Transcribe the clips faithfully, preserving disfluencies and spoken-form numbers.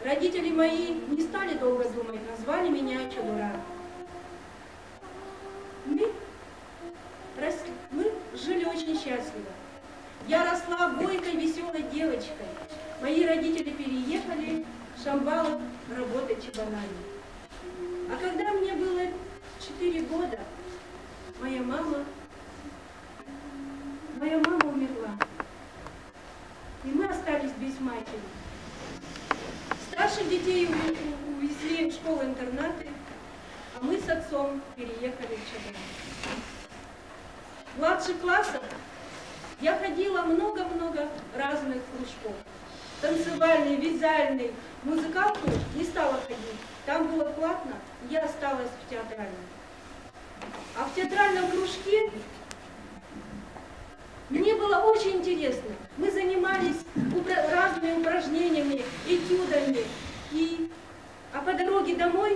Родители мои не стали долго думать, назвали меня Чудура. Мы, росли, мы жили очень счастливо. Я росла бойкой, веселой девочкой. Мои родители переехали в Шамбалов работать чабанами. А когда мне было четыре года, моя мама, моя мама умерла. И мы остались без матери. Старших детей увезли в школы-интернаты, а мы с отцом переехали в Чабан. В младших классах я ходила много-много разных кружков. Танцевальный, вязальный, музыкалку не стала ходить. Там было платно, я осталась в театральном. А в театральном кружке мне было очень интересно. Мы занимались упра разными упражнениями, этюдами. И... А по дороге домой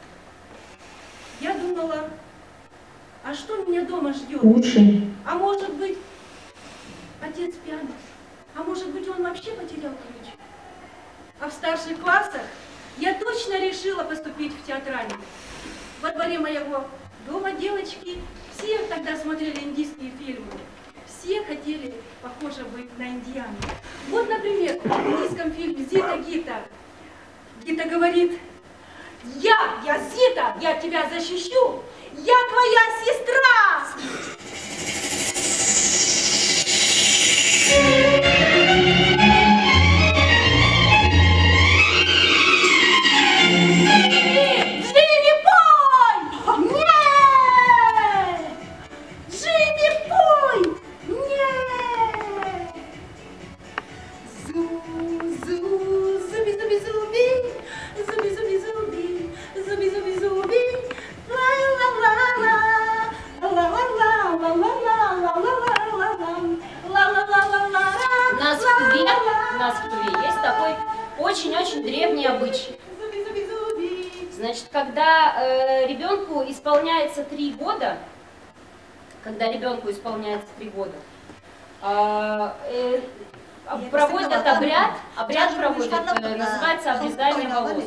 я думала, а что меня дома ждет? Уши. А может быть, отец пьяный? А может быть, он вообще потерял ключ? А в старших классах я точно решила поступить в театральный. Во дворе моего дома девочки все тогда смотрели индийские фильмы. Все хотели, похоже, быть на индиану. Вот, например, в индийском фильме «Зита Гита». Гита говорит: «Я, я Зита, я тебя защищу, я твоя сестра!» Очень-очень древний обычай. Значит, когда э, ребенку исполняется три года, когда ребенку исполняется три года, э, э, проводят обряд, обряд проводят, э, называется обрезание волос.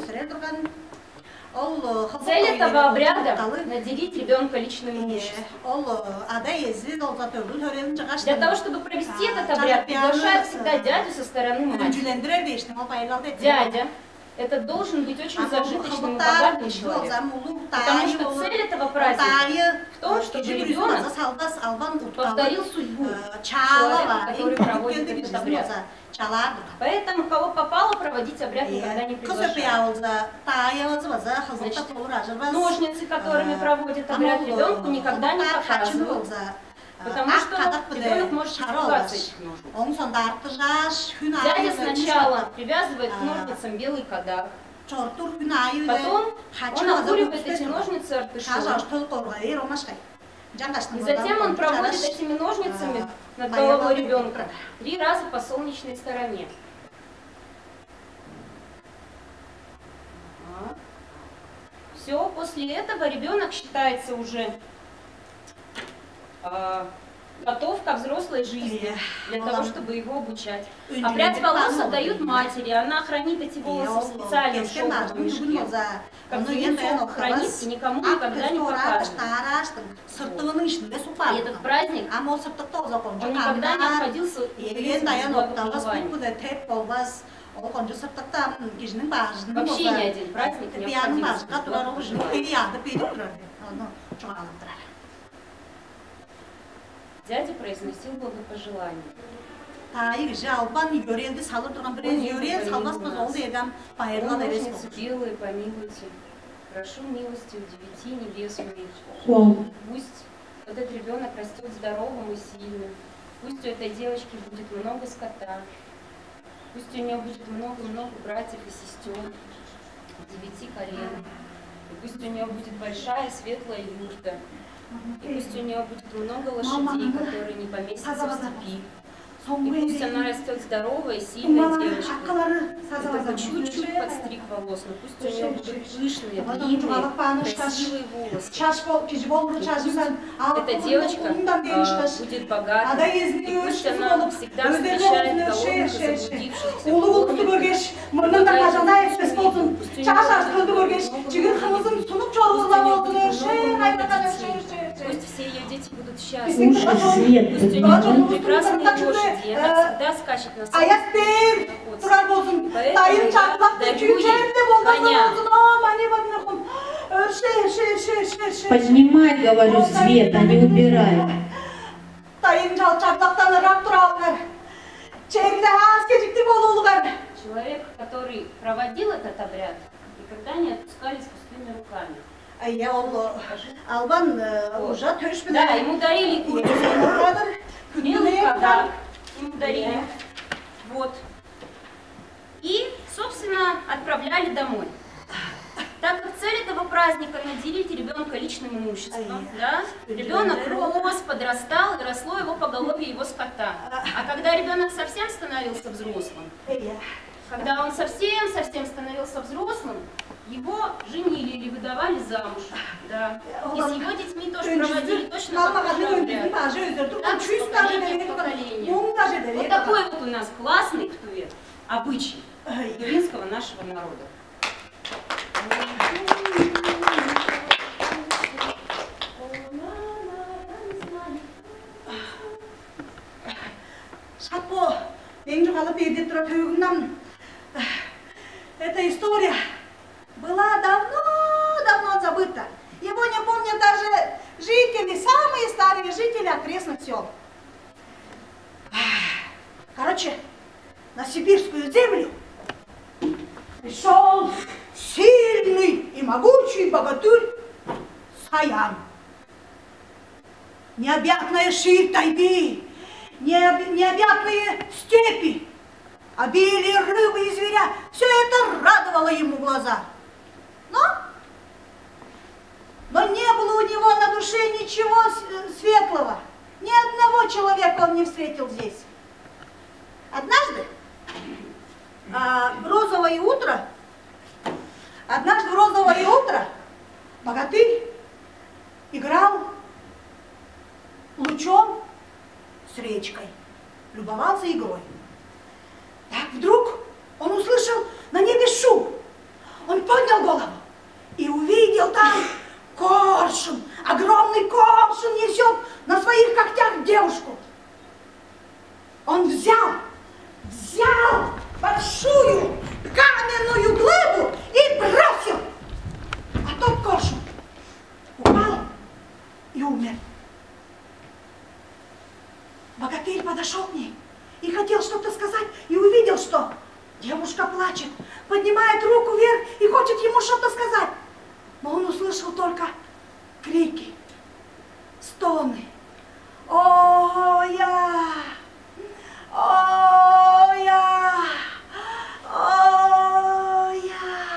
Цель этого обряда – наделить ребенка личным имуществом. Для того, чтобы провести этот обряд, приглашают всегда дядю со стороны матери. Дядя – это должен быть очень зажиточным и богатым человеком. Потому что цель этого праздника в том, чтобы ребенок повторил судьбу человека, который проводит этот обряд. Поэтому, кого попало, проводить обряд никогда не приглашают. Значит, ножницы, которыми проводят обряд, ребенку никогда не показывают. Потому что ребенок может испугаться этих ножниц. Дядя сначала привязывает к ножницам белый кадар. Потом он окуривает эти ножницы артышом. И затем он проводит этими ножницами над головой ребенка три раза по солнечной стороне. Все, после этого ребенок считается уже э, готов ко взрослой жизни, для того, чтобы его обучать. А прядь волос отдают матери, она хранит эти волосы в специальном шелковом мешке. Как девицу хранит и никому никогда не показывает. И этот праздник, он никогда не обходился без благословения. Вообще ни один праздник не обходился без благословения. Дядя произносил благопожелание. Ножницы белые, помилуйте. Прошу милости у девяти небес умеющих. Пусть этот ребенок растет здоровым и сильным. Пусть у этой девочки будет много скота. Пусть у нее будет много-много братьев и сестер, девяти колен. И пусть у нее будет большая светлая юрта. И пусть у нее будет много лошадей, которые не поместятся в степи. И пусть она растет здоровая, сильная девочка. Это чуть-чуть подстриг волос, но пусть у нее будут пышные, длинные, красивые волосы. Эта девочка а, будет богатой, и пусть она всегда встречает голодных и заблудившихся, помнит, помогает людям, пусть у нее пусть все ее дети будут счастливы, пусть у нее будут прекрасные лошади, и она всегда скачет на своем поэтому я дарю ей коня. Поднимай, говорю, свет, а не убирай. Человек, который проводил этот обряд, никогда не отпускали с пустыми руками. Я Албан уже Да, ему дарили белый подарок, ему дарили. Вот. И, собственно, отправляли домой. Так как цель этого праздника наделить ребенка личным имуществом, да? Ребенок рос, подрастал, и росло его поголовье его скота. А когда ребенок совсем становился взрослым, когда он совсем-совсем становился взрослым, его женили или выдавали замуж. Да. И с его детьми тоже проводили точно такой же обряд. Так, с поколения в поколение. Вот такой вот у нас классный ктувет, обычай тувинского нашего народа. Эта история была давно-давно забыта. Его не помнят даже жители, самые старые жители окрестных сел. Короче, на сибирскую землю пришел сильный и могучий богатырь Саян. Необъятная ширь тайги, необъятные степи, обилие рыбы и зверя, все это радовало ему глаза. Но, но не было у него на душе ничего светлого. Ни одного человека он не встретил здесь. Однажды, а, в розовое утро, однажды в розовое утро богатырь играл лучом с речкой, любовался игрой. Так вдруг он услышал на небе шум. Он поднял голову и увидел там коршун. Огромный коршун несет на своих когтях девушку. Он взял, взял большую каменную глыбу и бросил. А тот коршун упал и умер. Богатырь подошел к ней и хотел что-то сказать, и увидел, что девушка плачет, поднимает руку вверх и хочет ему что-то сказать. Но он услышал только крики, стоны. О-я! О-я! О-я!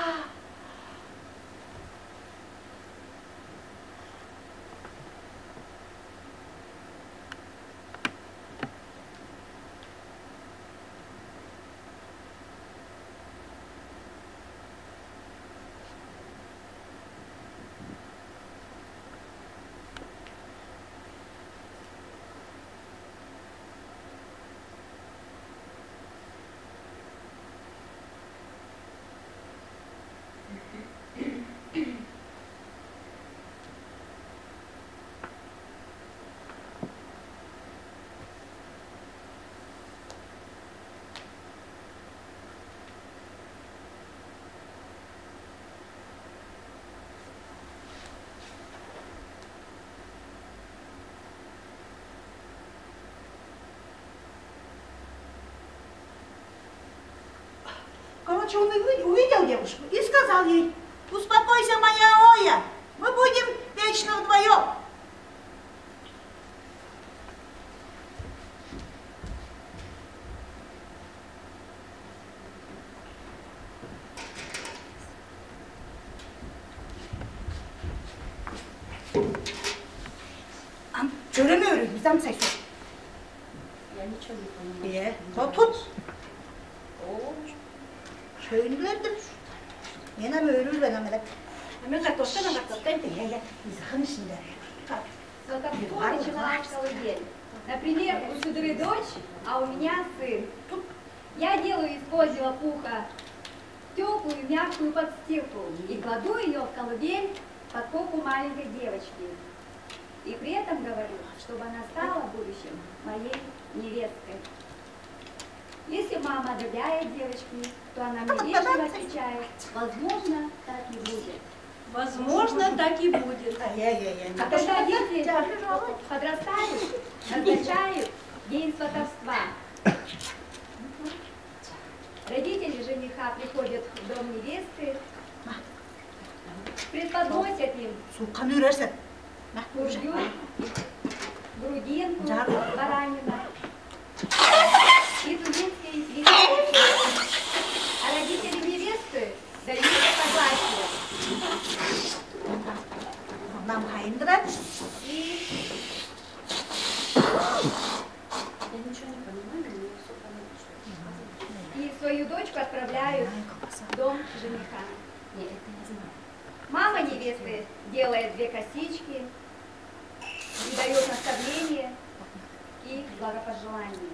Короче, он увидел девушку и сказал ей: успокойся, моя Оя, мы будем вечно вдвоем. Göremiyorum, bizden sayısın. Я не Ye, tut. Şöyle yine böyle ben amelek. Hemen katoştan ama katoştan. Ya ya, izahın içinde. Вот так кто начала в колыбель. Например, у Сюдыры дочь, а у меня сын. Я делаю из козьего пуха теплую, мягкую подстилку и кладу ее в колыбель под попу маленькой девочки. И при этом говорю, чтобы она стала в будущем моей невесткой. Если мама одобряет девочки, то она мне вежливо отвечает, возможно, так и будет. Возможно, так и будет. А когда дети подрастают, назначают день сватовства. Родители жениха приходят в дом невесты, преподносят им курью, грудинку, баранина и тузинские свиньи. А родители невесты дают согласие. Нам хайндрат. И И свою дочку отправляют в дом жениха. Мама невесты делает две косички и дает наставление и благопожелание.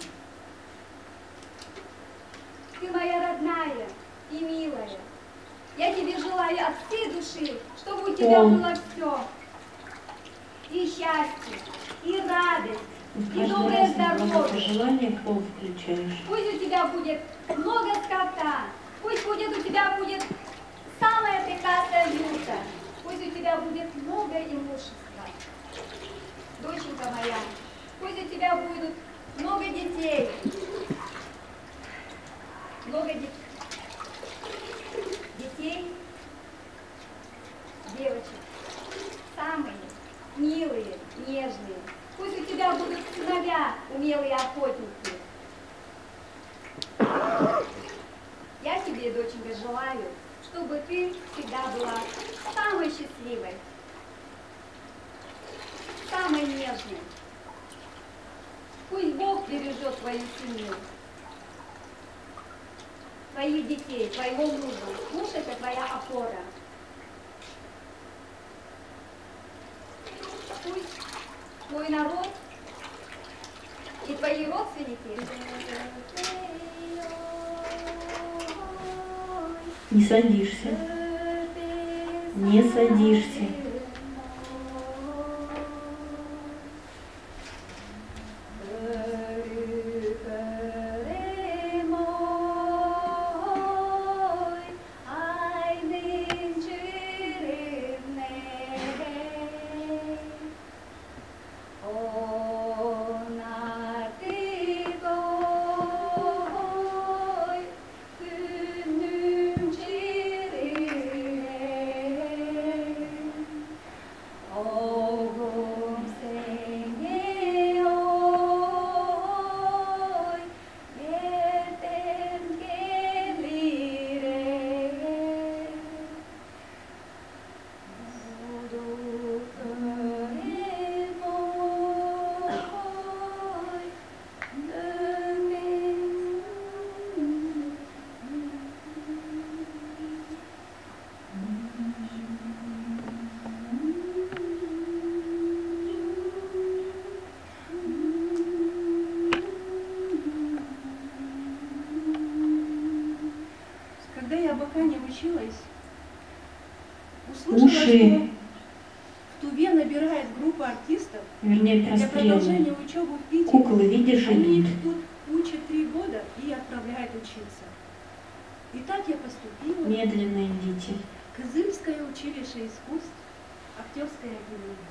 Ты моя родная и милая. Я тебе желаю от всей души, чтобы у тебя было все. И счастье, и радость, и доброе здоровье. Пусть у тебя будет много скота, пусть будет у тебя будет самая прекрасная юрта, пусть у тебя будет много имущества. Доченька моя, пусть у тебя будет много детей, много детей. Детей, девочек, самые милые, нежные. Пусть у тебя будут сыновья, умелые охотники. Я тебе, доченька, желаю, чтобы ты всегда была самой счастливой, самой нежной. Пусть Бог бережет твою семью, твоих детей, твоего мужа. Муж — это твоя опора. Пусть твой народ и твои родственники не садишься, не садишься. Услышала, что в Туве набирает группа артистов, вернее, для продолжения учебы в Питере. Куклы, видишь, они идут. их тут учат три года и отправляют учиться. И так я поступила. Медленно идите. Кызыльское училище искусств, актерское отделение.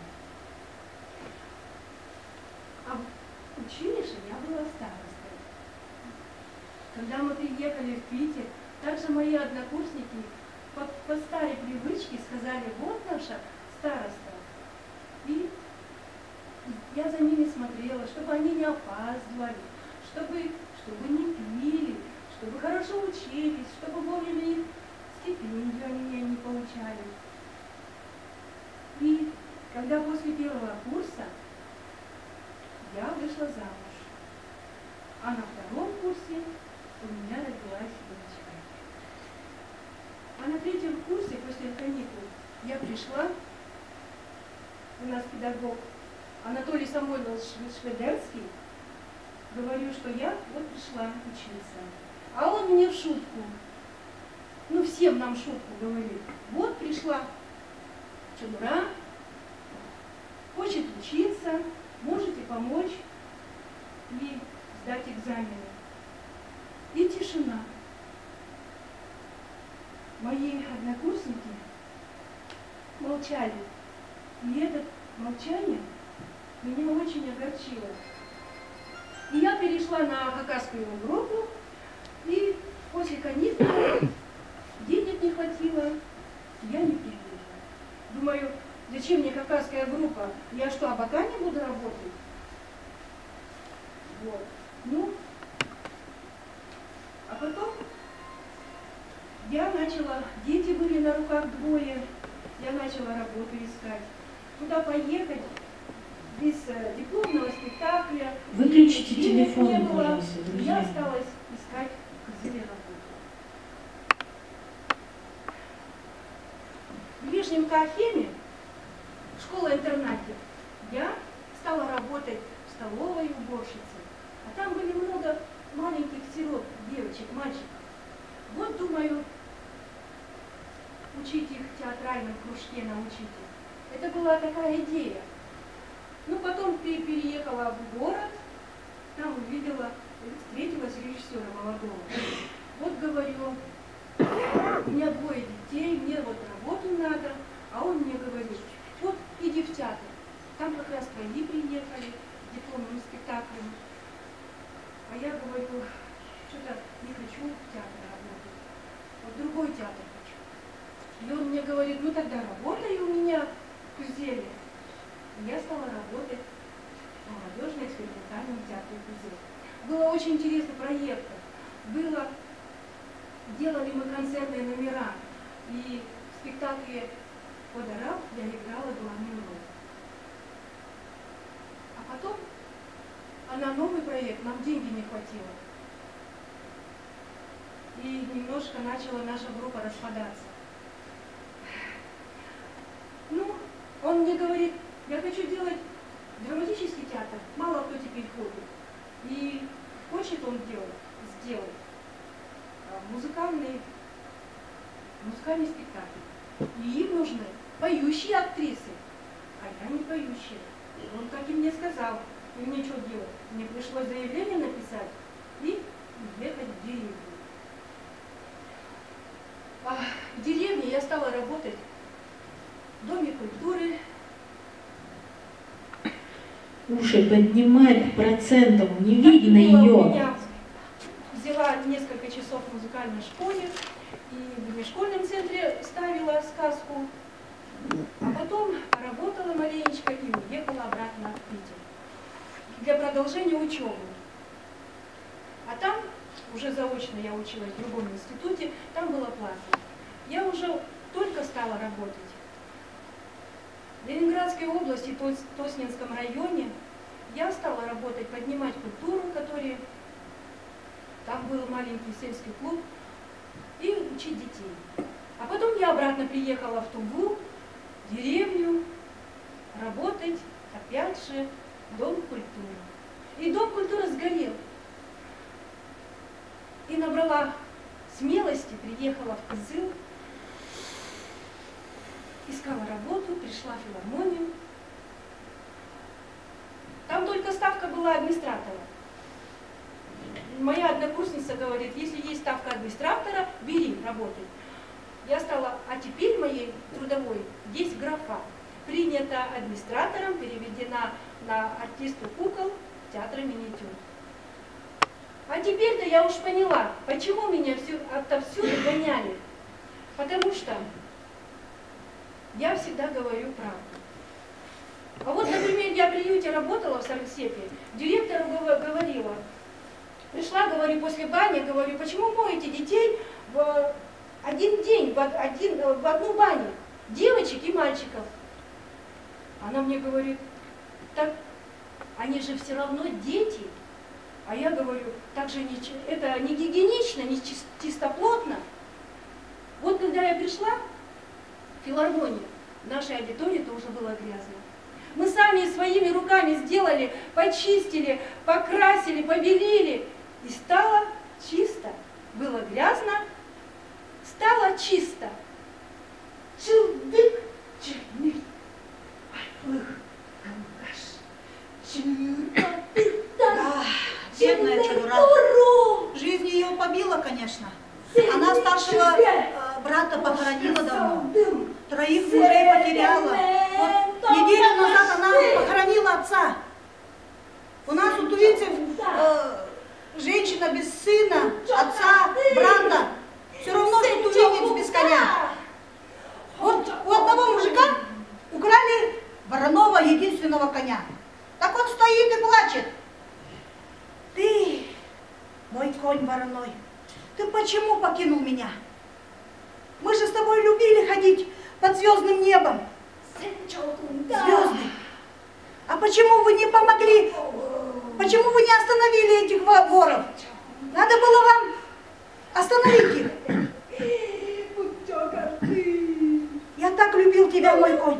А в училище я была старостой. Когда мы приехали в Питер, также мои однокурсники по, по старой привычке сказали: вот наша староста. И я за ними смотрела, чтобы они не опаздывали, чтобы, чтобы не пили, чтобы хорошо учились, чтобы вовремя их стипендию они не получали. И когда после первого курса я вышла замуж. А на втором курсе у меня родилась дочка. А на третьем курсе, после каникул, я пришла, у нас педагог Анатолий Самойлович Шведерский, говорю, что я вот пришла учиться. А он мне в шутку, ну всем нам в шутку говорит, вот пришла Чудура, хочет учиться, можете помочь и сдать экзамены. И тишина. Мои однокурсники молчали. И это молчание меня очень огорчило. И я перешла на хакасскую группу, и после каникул денег не хватило, я не приехала. Думаю, зачем мне хакасская группа? Я что, абака не буду работать? Вот. Ну, а потом я начала, дети были на руках двое, я начала работу искать. Куда поехать без э, дипломного спектакля. Выключите денег телефон, не было. пожалуйста, друзья. Я осталась искать в Кызыле работу. В Нижнем Кафеме, школа-интернате, я стала работать в столовой уборщицей. А там были много маленьких сирот, девочек, мальчиков. Вот, думаю, учить их в театральном кружке, научить их. Это была такая идея. Ну, потом переехала в город, там увидела, встретилась с режиссером молодого. Вот говорю, у меня двое детей, мне вот работу надо, а он мне говорит, вот иди в театр. Там как раз твои приехали с дипломным спектаклем. А я говорю, что-то не хочу в театре работать, вот в другой театр хочу. И он мне говорит, ну тогда работай у меня в Кызыле. И я стала работать в молодежно-экспериментальном театре Кызыл. Было очень интересный проект. Было, делали мы концертные номера, и в спектакле «Водораб» я играла главную роль. А потом, а на новый проект нам деньги не хватило. И немножко начала наша группа распадаться. Ну, он мне говорит, я хочу делать драматический театр, мало кто теперь ходит. И хочет он делать, сделать музыкальный, музыкальный спектакль. И им нужны поющие актрисы, а я не поющая. И он так и мне сказал, и мне что делать? Мне пришлось заявление написать и ехать в деревню. А в деревне я стала работать в Доме культуры. Уши поднимать процентом, не видно ее. ее. Взяла несколько часов в музыкальной школе и в внешкольном центре ставила сказку. А потом работала маленечко и уехала обратно в Питер для продолжения учебы. А там, уже заочно я училась в другом институте, там было платно. Я уже только стала работать. В Ленинградской области, в Тоснинском районе, я стала работать, поднимать культуру, который там был маленький сельский клуб, и учить детей. А потом я обратно приехала в Туву, в деревню, работать, опять же, в Дом культуры. И Дом культуры сгорел. И набрала смелости, приехала в Кызыл, искала работу, пришла в филармонию. Там только ставка была администратора. Моя однокурсница говорит, если есть ставка администратора, бери, работай. Я стала, а теперь моей трудовой есть графа. Принята администратором, переведена на артисту кукол театра миниатюр. А теперь-то я уж поняла, почему меня все, отовсюду гоняли. Потому что я всегда говорю правду. А вот, например, я в приюте работала в Саргсепе, директору говорила, пришла, говорю, после бани, говорю, почему моете детей в один день, в, один, в одну баню, девочек и мальчиков? Она мне говорит, так они же все равно дети, А я говорю, так же не, это не гигиенично, не чистоплотно. Вот когда я пришла в филармонию, в нашей аудитории тоже было грязно. Мы сами своими руками сделали, почистили, покрасили, побелили. И стало чисто. Было грязно, стало чисто. Чудык, чудык, атлых, алкаш, чудык, Да, бедная Чудура. Жизнь ее побила, конечно. Она старшего э, брата похоронила давно. Троих мужей потеряла. Вот неделю назад она похоронила отца. У нас у тувинцев э, женщина без сына, отца, брата. Все равно, что тувинец без коня. Вот у одного мужика украли вороного единственного коня. Так он стоит и плачет. Ты, мой конь вороной, ты почему покинул меня? Мы же с тобой любили ходить под звездным небом. Звезды. А почему вы не помогли? Почему вы не остановили этих воров? Надо было вам остановить их. Я так любил тебя, мой конь.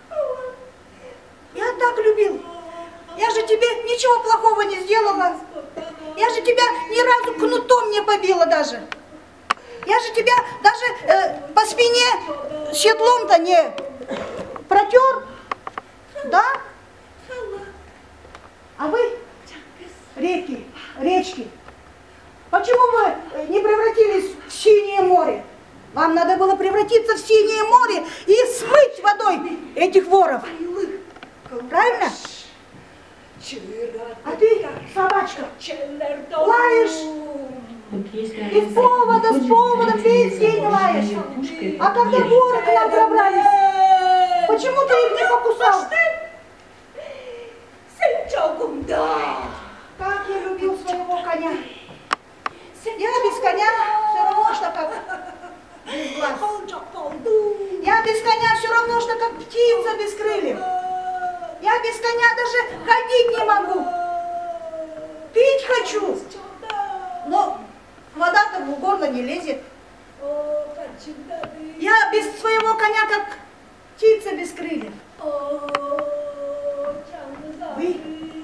Я так любил. Я же тебе ничего плохого не сделала. Я же тебя ни разу кнутом не побила даже. Я же тебя даже э, по спине седлом-то не протер. Да? А вы, реки, речки, почему вы не превратились в синее море? Вам надо было превратиться в синее море и смыть водой этих воров. Правильно? А ты, собачка, лаешь. Вот если Без повода, с поводом весь день лаешь. А когда воры к нам пробрались, почему ты их не покусал? Как я любил своего коня. Я без коня все равно, что как без глаз. Я без коня все равно, что как птица без крыльев. Я без коня даже ходить не могу. Пить хочу. Но вода-то в горло не лезет. Я без своего коня как птица без крыльев. Вы,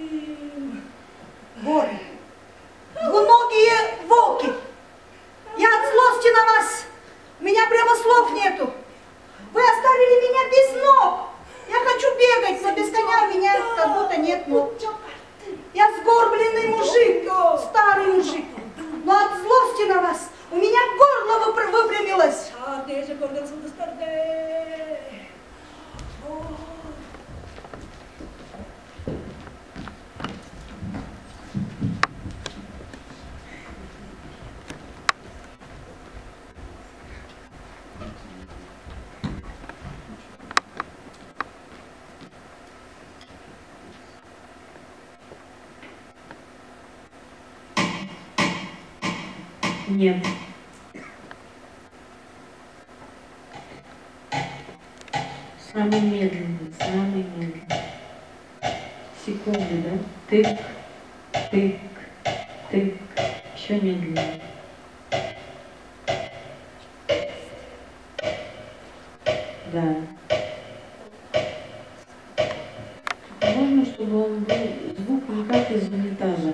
воры, двуногие волки. Я от злости на вас. У меня прямо слов нету. Вы оставили меня без ног. Я хочу бегать, но без коня у меня как будто нет ног. Я сгорбленный мужик, старый мужик. Но от злости на вас у меня горло выпрямилось. Нет. Самый медленный, самый медленный. Секунды, да? Тык, тык, тык. Еще медленнее. Да. Можно, чтобы он был звук не как из унитаза.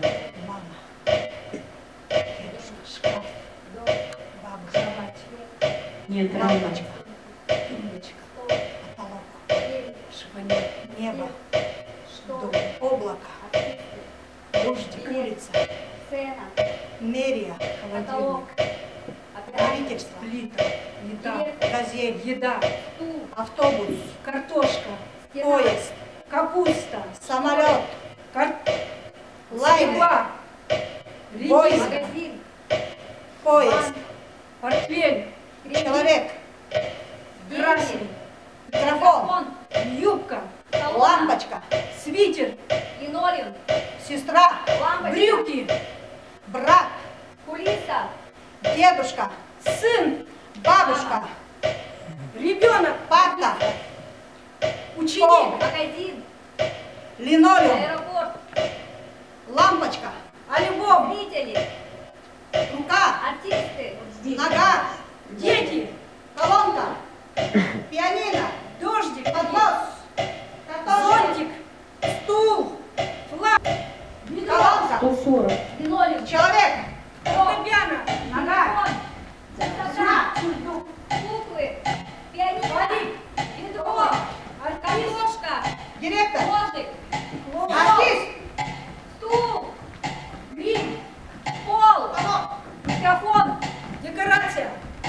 Нет, Лампочка, тумбочка, потолок, шифонер, небо, дом, облако, дождик, улица, мэрия, холодильник, правительство, плита, еда, газель, еда, автобус, картошка, поезд, капуста, самолет, кар... лайнер, стекла, поезд, редис, поезд, портфель, человек, красный, микрофон, юбка, лампочка, свитер, линолеум, сестра, брюки, брат, кулиса, дедушка, сын, бабушка, ребенок, парта, ученик, пол, магазин, линолеум, аэропорт, лампочка, Альбом. Зрители. Рука. Артисты. Нога. Дети, Колонка. Пианино. дождик, Поднос. Картошка. зонтик, стул, флаг, Колонка. сто сорок. Линолеум. Человек. фортепиано, Нога. Сосна. Сундук. Куклы. Пианино. Ведро. Картошка. Директор. Ложик. Артист. Стул. грим, Пол. Колонка. Микрофон. декорация,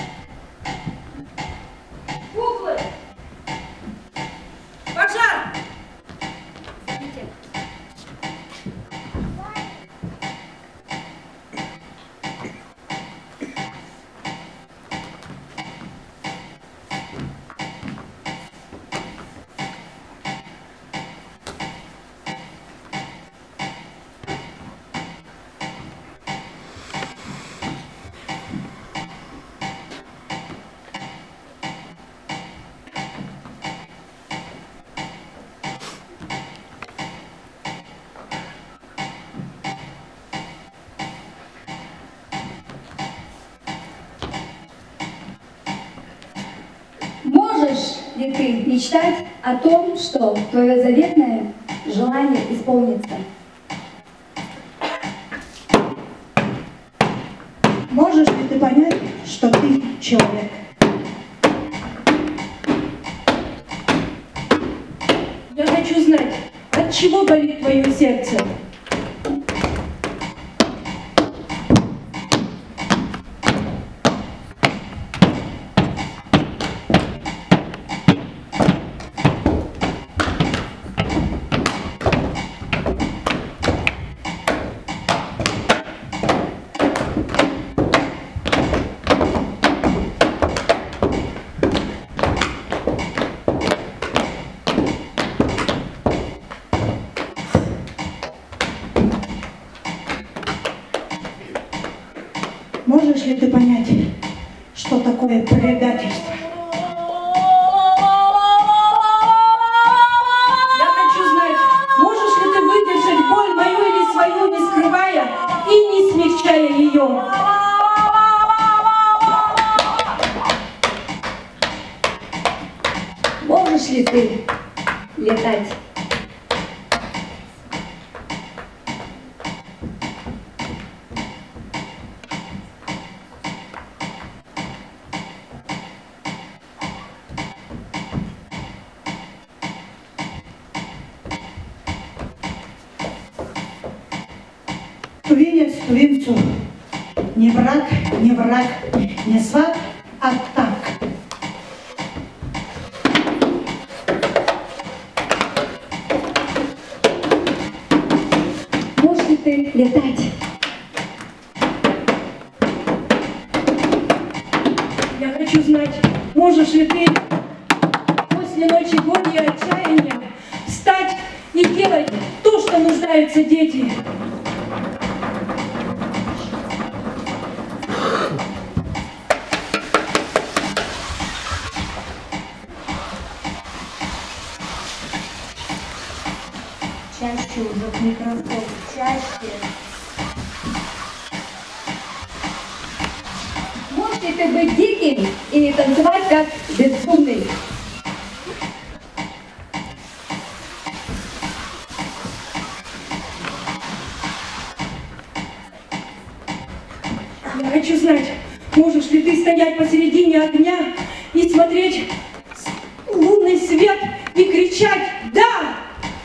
Куклы. пожар, Зритель. Можешь ли ты мечтать о том, что твое заветное желание исполнится? Можешь ли ты понять, что ты человек? я хочу знать, от чего болит твое сердце. Можешь ли ты понять, что такое предательство? Я хочу знать, можешь ли ты выдержать боль мою или свою, не скрывая и не смягчая ее. Можешь ли ты летать? Тувинец тувинцу не враг, не враг, не сват, а так. Можешь ли ты летать? Я хочу знать, можешь ли ты после ночи горя и отчаяния встать и делать то, что нуждаются дети. Чаще уже к микрофону. Чаще. Можешь ли ты быть диким и танцевать как безумный? Я хочу знать, можешь ли ты стоять посередине огня и смотреть в лунный свет и кричать «Да!»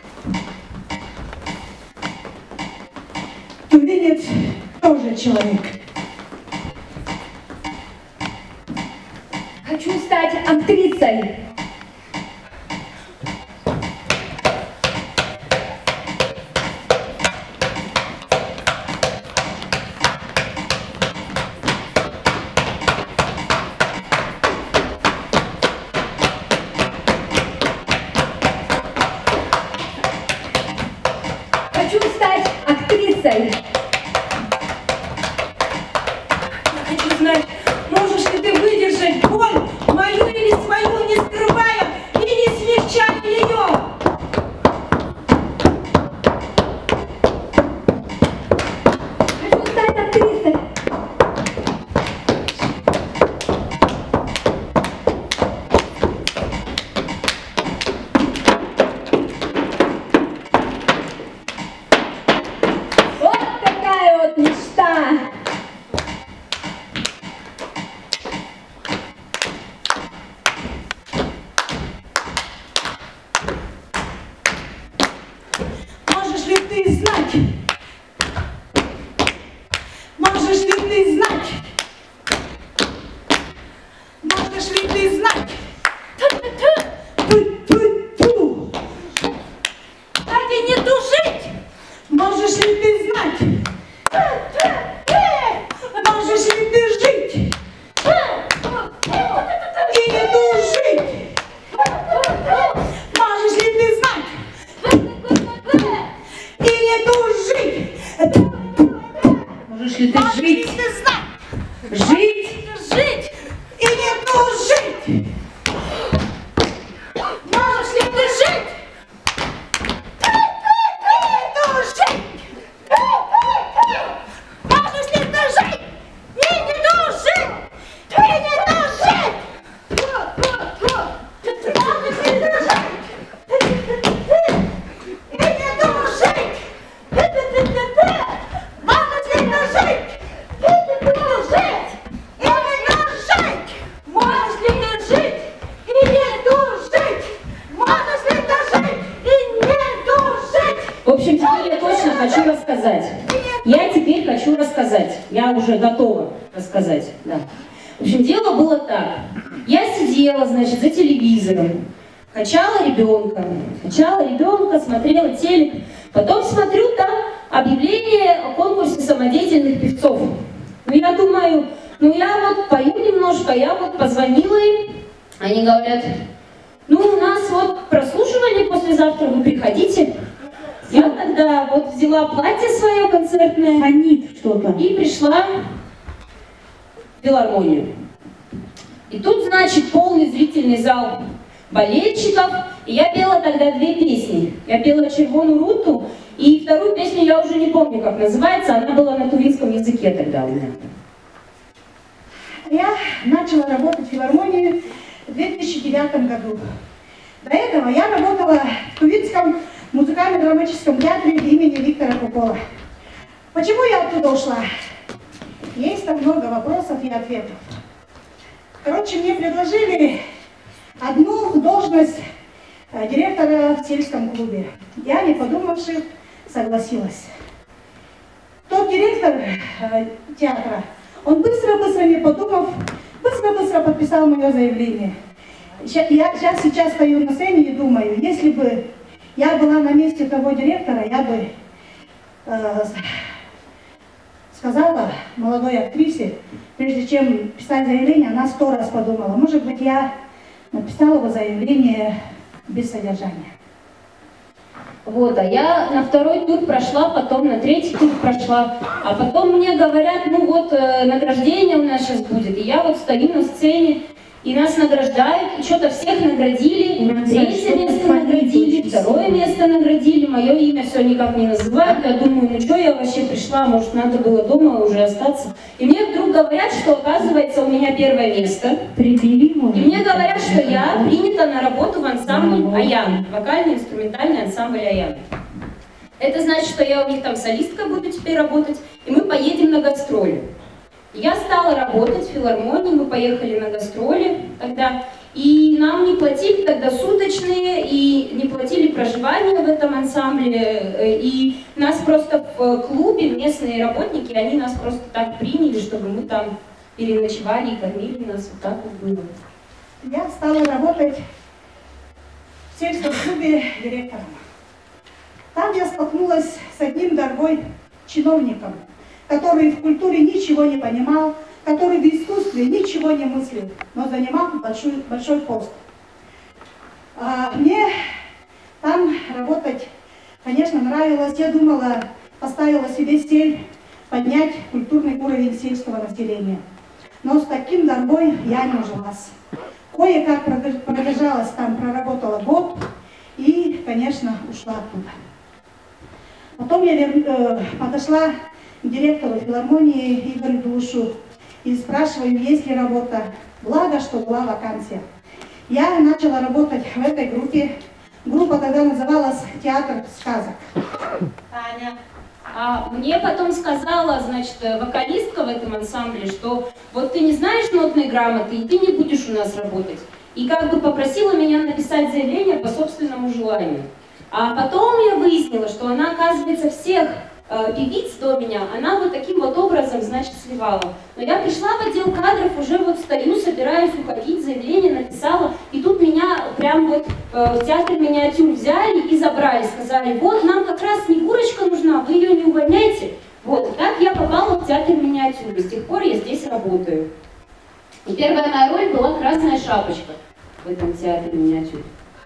Тувинец тоже человек. Хочу стать актрисой. Хочу стать актрисой. Я хочу знать, можешь ли ты выдержать боль мою или свою, не скрывая и не смягчая ее? ли ты знать? Можешь ли ты знать? Можешь ли ты знать? Ту-ту-ту. Дайте не тужить! Можешь ли ты знать? Можешь ли ты жить? И не тужить? Можешь ли ты знать? И не тужить? Можешь ли ты Можешь ли жить? ты знать? Жить? Жить! И не тужить? Можешь ли ты жить? Можешь ли ты жить? И не тужить! И не тужить! Можешь ли ты жить? И не тужить! Можешь ли ты жить? И не тужить! Можешь ли ты жить? И не тужить! Можешь ли ты жить? И не тужить! В общем, теперь я точно хочу рассказать. Я теперь хочу рассказать. Я уже готова рассказать. Да. В общем, дело было так. Я сидела, значит, за телевизором, качала ребенка, качала ребенка, смотрела телек. Потом смотрю, там объявление о конкурсе самодеятельных певцов. Ну, я думаю, ну, я вот пою немножко, я вот позвонила им. Они говорят, ну, у нас вот прослушивание послезавтра, вы приходите. Я тогда вот взяла платье свое концертное Фонит что-то. и пришла в филармонию. И тут, значит, полный зрительный зал болельщиков, и я пела тогда две песни. Я пела «Червоную руту», и вторую песню я уже не помню, как называется, она была на тувинском языке тогда у меня. Я начала работать в филармонии в две тысячи девятом году. До этого я работала в Тувинском музыкально-драматическом театре имени Виктора Купола. Почему я оттуда ушла? Есть там много вопросов и ответов. Короче, мне предложили одну должность директора в сельском клубе. Я, не подумавши, согласилась. Тот директор театра, он быстро-быстро, не подумав, быстро-быстро подписал мое заявление. Я сейчас, сейчас стою на сцене и думаю, если бы я была на месте того директора, я бы э, сказала молодой актрисе, прежде чем писать заявление, она сто раз подумала, может быть, я написала бы заявление без содержания. Вот, а я на второй тур прошла, потом на третий тур прошла, а потом мне говорят, ну вот, э, награждение у нас сейчас будет, и я вот стою на сцене, и нас награждают, и что-то всех наградили, третье место наградили, второе место наградили, мое имя все никак не называют, я думаю, ну что я вообще пришла, может надо было дома уже остаться. И мне вдруг говорят, что оказывается у меня первое место, и мне говорят, что я принята на работу в ансамбль «Аян», вокально-инструментальный ансамбль «Аян». Это значит, что я у них там солисткой буду теперь работать, и мы поедем на гастроли. Я стала работать в филармонии, мы поехали на гастроли тогда, и нам не платили тогда суточные, и не платили проживание в этом ансамбле, и нас просто в клубе, местные работники, они нас просто так приняли, чтобы мы там переночевали и кормили нас, вот так вот было. Я стала работать в сельском клубе директором. Там я столкнулась с одним дорогой чиновником, который в культуре ничего не понимал, который в искусстве ничего не мыслил, но занимал большой, большой пост. А мне там работать, конечно, нравилось. Я думала, поставила себе цель поднять культурный уровень сельского населения. Но с таким дорогой я не ужилась. Кое-как продержалась там, проработала год и, конечно, ушла оттуда. Потом я э, подошла к директору филармонии Игорю Душу и спрашиваю, есть ли работа. Благо, что была вакансия. Я начала работать в этой группе. Группа тогда называлась «Театр сказок». Таня. А мне потом сказала, значит, вокалистка в этом ансамбле, что вот ты не знаешь нотной грамоты, и ты не будешь у нас работать. И как бы попросила меня написать заявление по собственному желанию. А потом я выяснила, что она, оказывается, всех э, певиц до меня, она вот таким вот образом, значит, сливала. Но я пришла в отдел кадров, уже вот стою, собираюсь уходить, заявление написала, и тут меня прям вот э, в театр миниатюр взяли и забрали, сказали, вот, нам как раз Снегурочка нужна, вы ее не увольняйте. Вот, и так я попала в театр миниатюр, и с тех пор я здесь работаю. И первая моя роль была «Красная шапочка» в этом театре миниатюр.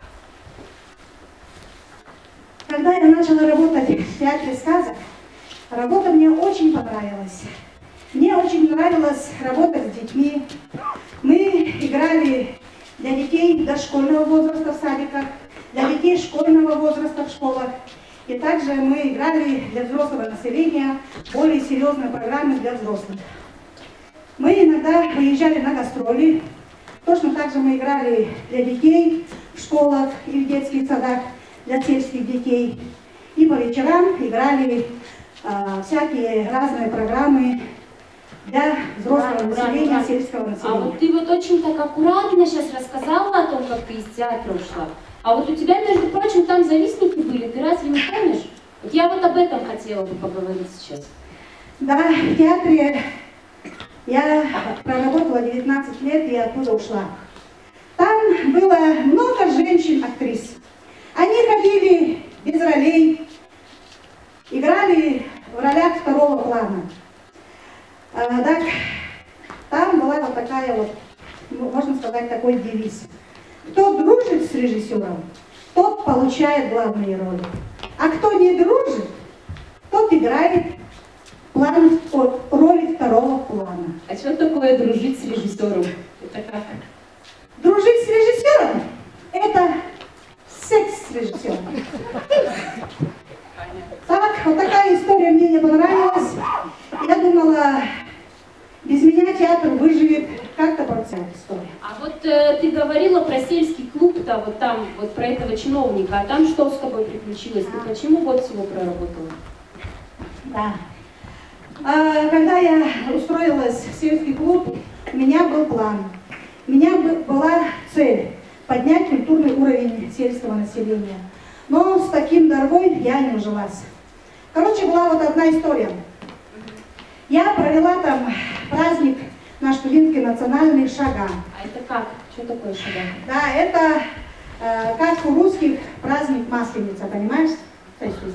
Когда я начала работать в театре сказок, работа мне очень понравилась. Мне очень нравилось работать с детьми. Мы играли для детей дошкольного возраста в садиках, для детей школьного возраста в школах. И также мы играли для взрослого населения более серьезные программы для взрослых. Мы иногда выезжали на гастроли. Точно так же мы играли для детей в школах и в детских садах, для сельских детей. И по вечерам играли а, всякие разные программы для взрослого Рано, населения, рано, сельского населения. А вот ты вот очень так аккуратно сейчас рассказала о том, как ты из театра ушла. А вот у тебя, между прочим, там завистники были, ты разве не помнишь? Вот я вот об этом хотела бы поговорить сейчас. Да, в театре я проработала девятнадцать лет и оттуда ушла. Там было много женщин-актрис. Они ходили без ролей, играли в ролях второго плана. А, так, там была вот такая вот, можно сказать, такой девиз. Кто дружит с режиссером, тот получает главные роли. А кто не дружит, тот играет план, роли второго плана. А что такое дружить с режиссером? Это как? Дружить с режиссером – это секс с режиссером. Так, вот такая история мне не понравилась. Я думала, без меня театр выживет, как-то процент история. А вот э, ты говорила про сельский клуб-то, вот там, вот про этого чиновника, а там что с тобой приключилось? Ты почему год всего проработала? Да. А, когда я устроилась в сельский клуб, у меня был план. У меня была цель поднять культурный уровень сельского населения. Но с таким дорогой я не ужилась. Короче, была вот одна история. Я провела там праздник наш тувинский национальный шага. А это как? Что такое шага? Да, это э, как у русских праздник Масленица, понимаешь? То есть,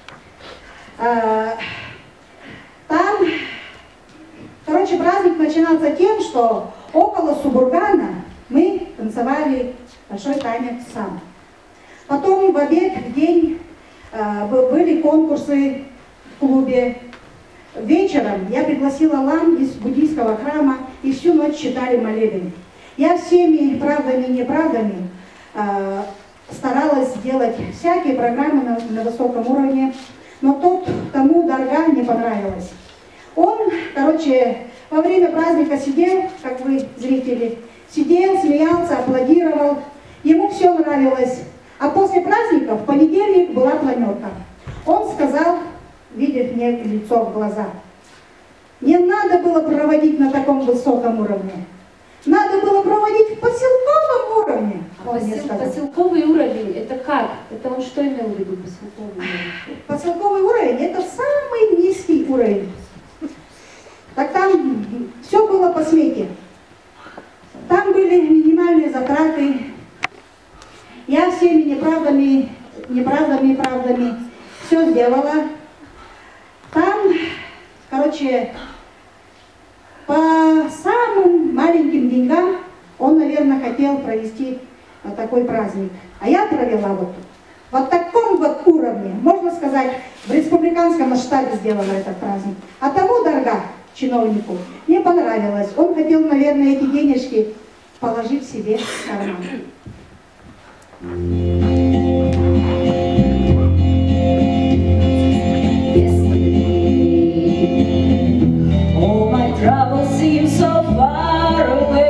э, там, короче, праздник начинался тем, что около Субургана мы танцевали большой танец сам. Потом в обед, в день э, были конкурсы в клубе. Вечером я пригласила лам из буддийского храма и всю ночь читали молебен. Я всеми правдами и неправдами э, старалась сделать всякие программы на, на высоком уровне, но тот, тому дорога не понравилось. Он, короче, во время праздника сидел, как вы, зрители, сидел, смеялся, аплодировал, ему все нравилось. А после праздника в понедельник была планерка. Он сказал, видя мне лицо в глаза, не надо было проводить на таком высоком уровне. Надо было проводить в поселковом уровне. А посел, поселковый уровень, это как? Это он что имел в виду, поселковый уровень? Поселковый уровень – это самый низкий уровень. Так там все было по смете. Там были минимальные затраты. Я всеми неправдами, неправдами, правдами все сделала. Там, короче, по самым маленьким деньгам он, наверное, хотел провести вот такой праздник. А я провела вот, вот таком вот уровне, можно сказать, в республиканском масштабе сделала этот праздник. А тому дорога чиновнику мне понравилось. Он хотел, наверное, эти денежки положить себе в карман. Trouble seems so far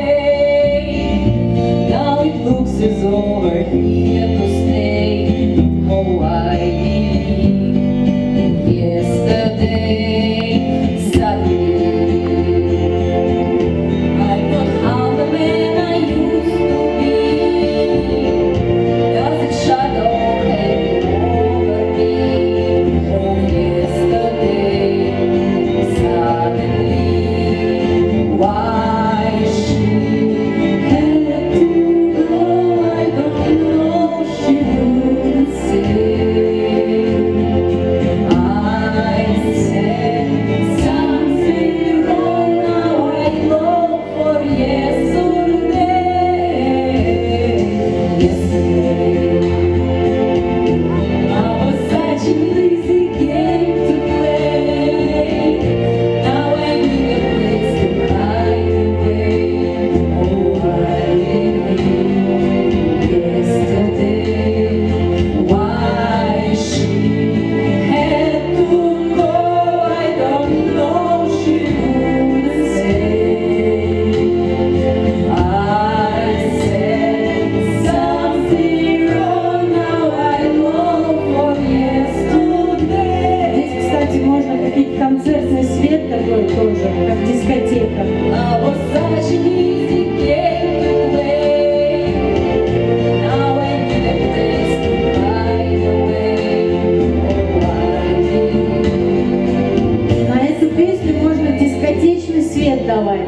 away. Now it looks as over here to stay. Oh, I believe yesterday, suddenly I'm not half the man I used to be. Does it уже, как дискотека. I was such an easy game to play. Now I need a place to hide away. Oh, На эту песню можно дискотечный свет давать.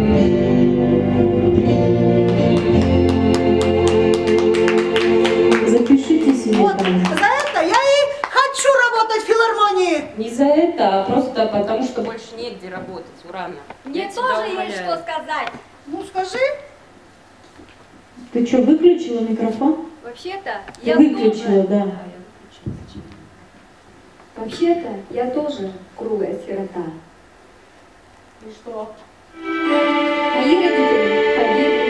Запишите себе Вот, там. за это я и хочу работать в филармонии. Не за это, а просто потому, что больше негде работать, Урана. Мне Я тебя тоже умоляю. есть что сказать. Ну скажи. Ты что, выключила микрофон? Вообще-то, Ты я выключила, тоже... да. Вообще-то я тоже круглая сирота. И что? Мои родители погибли.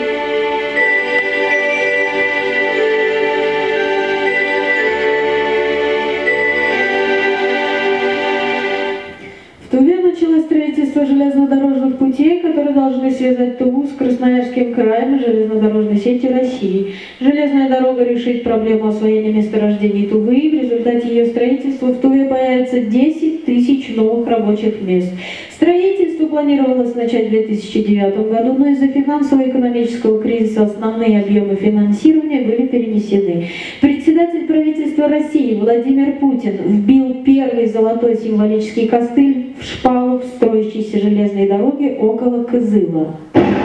В Туве началось строительство железнодорожных путей, которые должны связать Туву с Красноярским краем и железнодорожной сетью России. Железная дорога решит проблему освоения месторождений Тувы, и в результате ее строительства в Туве появится десять тысяч новых рабочих мест. Строительство планировалось начать в две тысячи девятом году, но из-за финансово-экономического кризиса основные объемы финансирования были перенесены. Председатель правительства России Владимир Путин вбил первый золотой символический костыль в шпалу в строящейся железной дороге около Кызыла.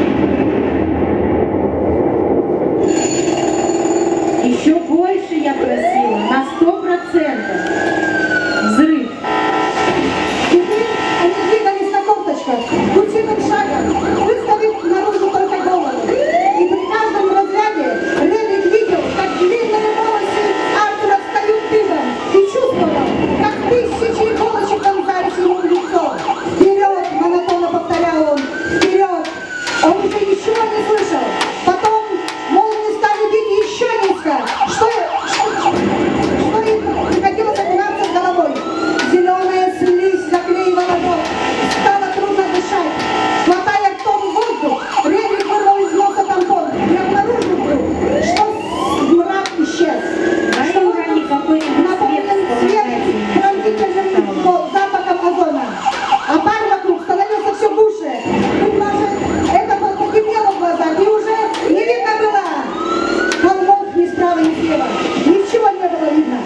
Еще больше я просила, на сто процентов. Взрыв. Теперь они двигались на корточках, крутиным шагом, выставив наружу только голову. И при каждом разряде Ревик видел, как длинные волосы Артура встают дыбом, и чувствовал, как тысячи иголочек вонзались ему в лицо. Вперед, монотонно повторял он, вперед. Он уже ничего не слышал. Потом молнии стали бить еще низко, что, что, что им приходилось опираться головой. Зеленая слизь заклеивала рот. Стало трудно дышать. Хватая ртом воздух, Ревик вырвал из носа тампон и обнаружил вдруг, что мрак исчез. Что воздух наполнен свежим, пронзительным запахом озона. А пар вокруг становился все гуще. Быть может, это потемнело в глазах, и уже не видно было холмов ни справа, ни слева. Ничего не было видно.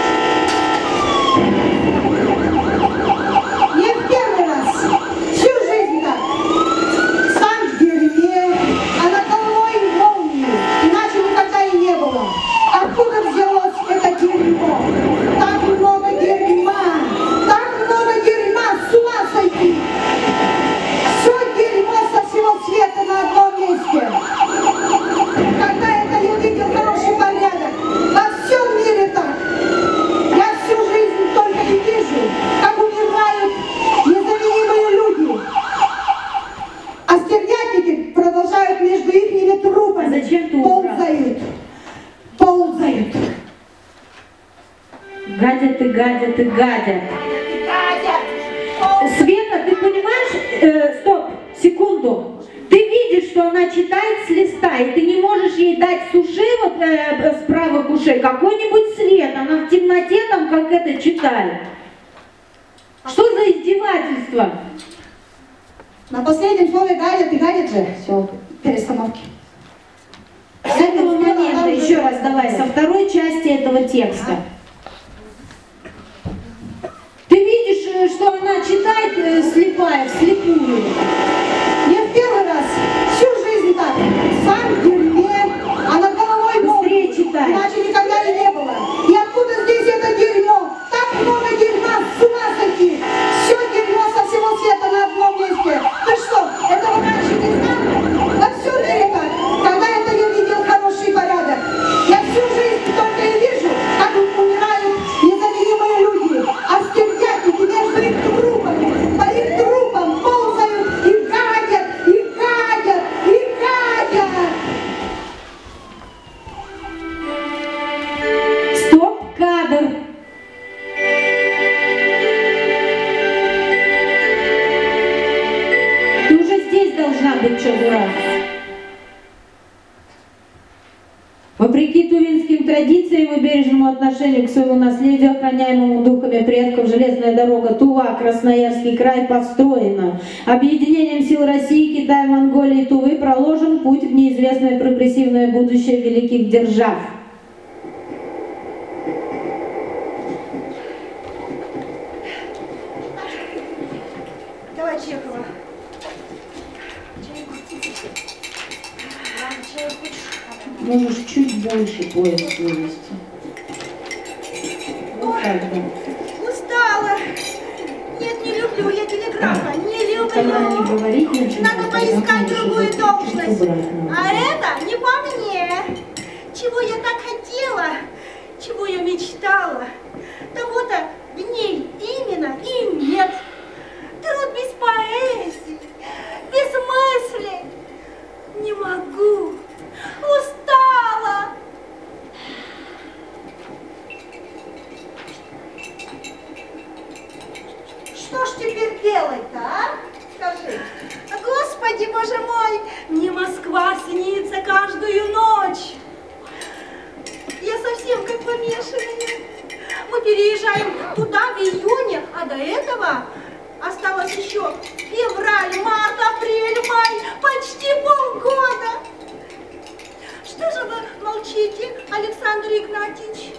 Не в первый раз, всю жизнь так. Сам в дерьме, а над головой молнии, иначе никогда и не было. Откуда взялось это дерьмо? Так много дерьма, так много дерьма, с ума сойти. Все дерьмо со всего света на одном месте. Когда это я видел хороший порядок, во всем мире так. Я всю жизнь только и вижу, как умирают незаменимые люди. А стервятники продолжают между их трупами. А зачем ты убрал? Ползают. Ползают. Гадят и гадят и гадят. Света, ты понимаешь, э, стоп, секунду. Ты видишь, что она читает с листа, и ты не можешь ей дать с ушей, вот э, с правых ушей, какой-нибудь свет. Она в темноте там как это читает. Что за издевательство? На последнем слове гадят и гадят же. Все, перестановки. С этого момента, еще раз давай, со второй части этого текста. Ты видишь, э, что она читает э, слепая, вслепую. Не в первый раз, всю жизнь так. Сам в дерьме, а над головой Быстрее молния. читай. Иначе никогда и не было. И откуда здесь это дерьмо? Так много дерьма, с ума сойти. Все дерьмо со всего света на одном месте. Ты что, этого раньше не знал? Во всем мире так. Когда это я видел хороший порядок? Я всю жизнь только и вижу, как умирают незаменимые люди. А стервятники между их трупами, по их трупам ползают и гадят, и гадят, и гадят. Стоп, кадр. Ты уже здесь должна быть, что, дурак? Вопреки тувинским традициям и бережному отношению к своему наследию, охраняемому духами предков, железная дорога Тува-Красноярский край построена. Объединением сил России, Китая, Монголии и Тувы проложен путь в неизвестное прогрессивное будущее великих держав. Давай Чехова. Можешь чуть больше поезд вывести. Вот так, да. Устала. Нет, не люблю я телеграфа. Не люблю. Когда не говорить, ничего, Надо поискать другую должность. Убрать, А это не по мне. Чего я так хотела, чего я мечтала, того-то в ней именно и нет. Труд без поэзии, без мысли. Не могу. Устала. Что ж теперь делать-то, а? Скажи. Господи, боже мой, мне Москва снится каждую ночь. Я совсем как помешанная. Мы переезжаем туда в июне, а до этого осталось еще февраль, март, апрель, май, почти полгода. Что же вы молчите, Александр Игнатьевич?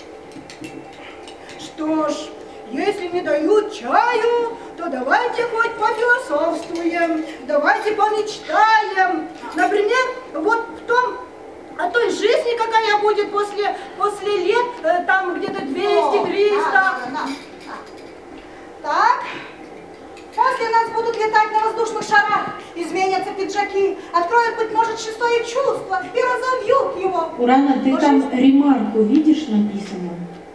Что ж, если не дают чаю, то давайте хоть пофилософствуем, давайте помечтаем. Например, вот в том, о той жизни, какая будет после, после лет, э, там где-то двести-триста. Так, после нас будут летать на воздушных шарах, изменятся пиджаки, откроют, быть может, шестое чувство и разовьют его. Урана, ты Но там жизнь... ремарку видишь написано?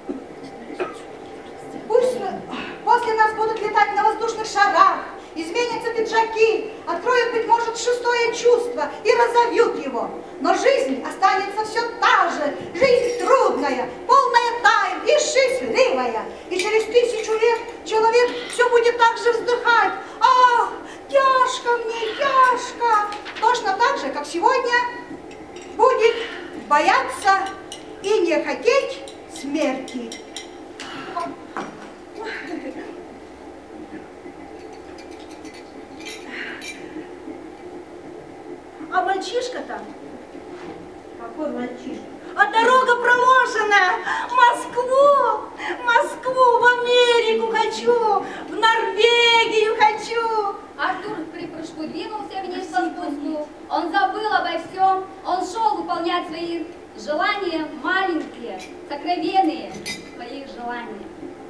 Пусть после нас будут летать на воздушных шарах, изменятся пиджаки, откроют, быть может, шестое чувство и разовьют его. Но жизнь останется все та же, жизнь трудная, полная тайн и счастливая. И через тысячу лет человек все будет так же вздыхать. Ах, тяжко мне, тяжко. Точно так же, как сегодня будет бояться и не хотеть смерти. А мальчишка там? Какой мальчишка? А дорога проложена! Москву! Москву! В Америку хочу! В Норвегию хочу! Артур в припрыжку двинулся вниз по спуску. Он забыл обо всем. Он шел выполнять свои желания маленькие, сокровенные своих желаний.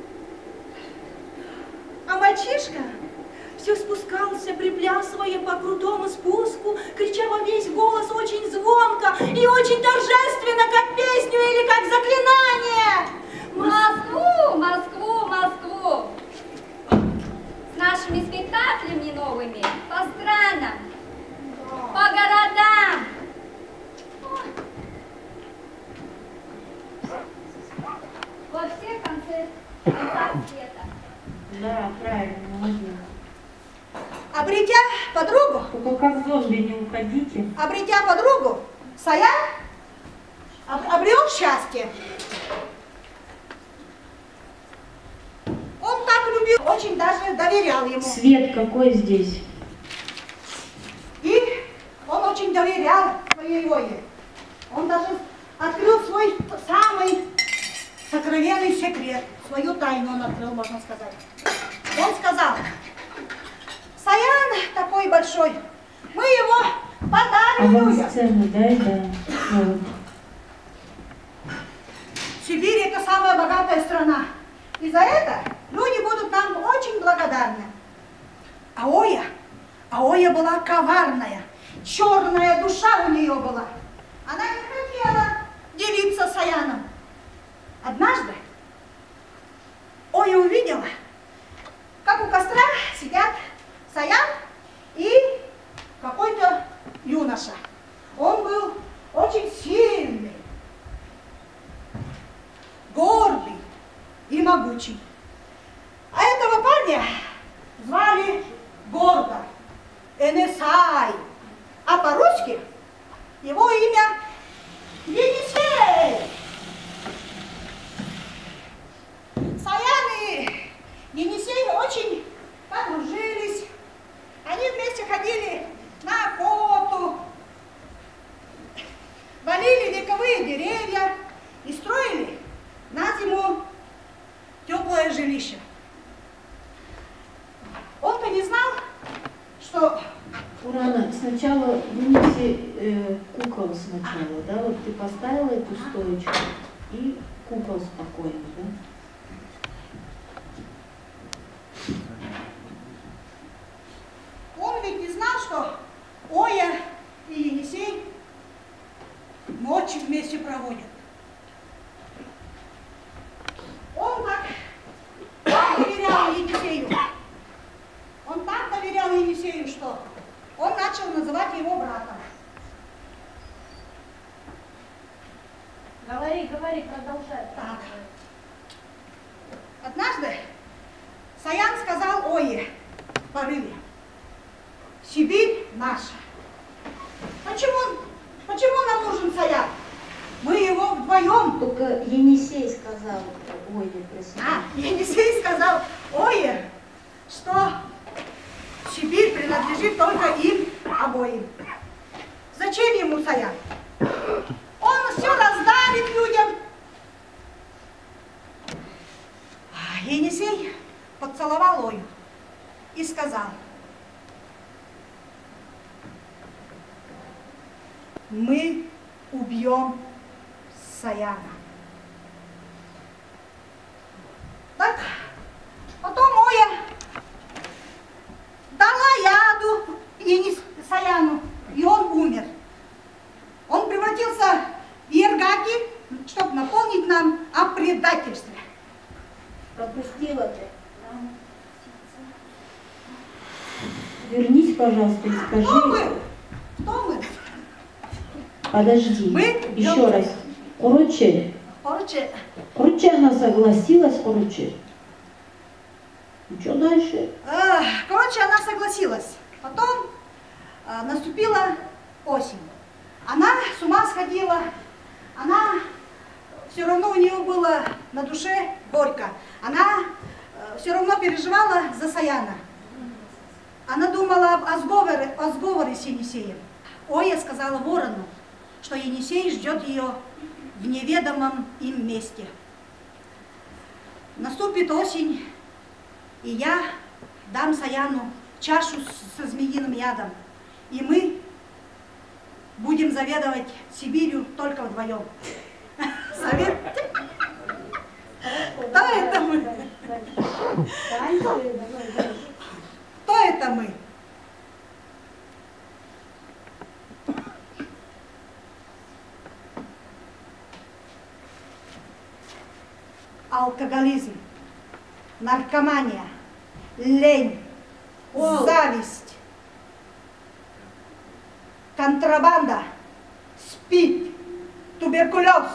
А мальчишка все спускался, приплясывая по крутому спуску, крича во весь голос очень звонко и очень торжественно, как песню или как заклинание. Москву, Москву, Москву! С нашими спектаклями новыми, по странам, по городам. Во все концы конца света. Да, правильно, молодец. Обретя подругу, Только как зомби не уходите. обретя подругу, Саян об, обрел счастье. Он так любил, очень даже доверял ему. Свет какой здесь? И он очень доверял своей Ое. Он даже открыл свой самый сокровенный секрет, свою тайну он открыл, можно сказать. Он сказал: Саян такой большой, мы его подарим людям. Авансцену дай, да. Вот. Сибирь — это самая богатая страна. И за это люди будут нам очень благодарны. А Оя, а Оя была коварная, черная душа у нее была. Она не хотела делиться с Саяном. Однажды Оя увидела, как у костра сидят Саян и какой-то юноша. Он был очень сильный, гордый и могучий. А этого парня звали Гордо, Энесай, а по-русски его имя Енисей. жилище. Он-то не знал, что... Урана, сначала вынеси э, кукол сначала, да? Вот ты поставила эту стоечку и кукол спокойно, да? Он ведь не знал, что Оя и Енисей ночи вместе проводят. Он так, так доверял Енисею. Он так доверял Енисею, что он начал называть его братом. Говори, говори, продолжай. Так. Однажды Саян сказал Ое в порыве: Сибирь наша. Почему, почему нам нужен Саян? Мы его вдвоем. Только Енисей сказал Ое про себя. А, Енисей сказал Ое, что Сибирь принадлежит только им обоим. Зачем ему Саян? Он все раздавит людям. Енисей поцеловал Ою и сказал: мы убьем Саяна. Так, потом Оя дала яду Енис... Саяну, и он умер. Он превратился в Ергаки, чтобы напомнить нам о предательстве. Пропустила ты. Вернись, пожалуйста, и скажи. Кто мы? Кто мы? Подожди. Мы еще раз. Короче. Короче. Короче, она согласилась, короче. И что дальше? Короче, она согласилась. Потом э, наступила осень. Она с ума сходила. Она, все равно у нее было на душе горько. Она э, все равно переживала за Саяна. Она думала об, о, сговоре, о сговоре с Енисеем. Оя сказала ворону, что Енисей ждет ее в неведомом им месте. Наступит осень, и я дам Саяну чашу со змеиным ядом, и мы будем заведовать Сибирью только вдвоем. Совет? Кто это мы? Кто это мы? Алкоголизм, наркомания, лень, О. зависть, контрабанда, СПИД, туберкулез,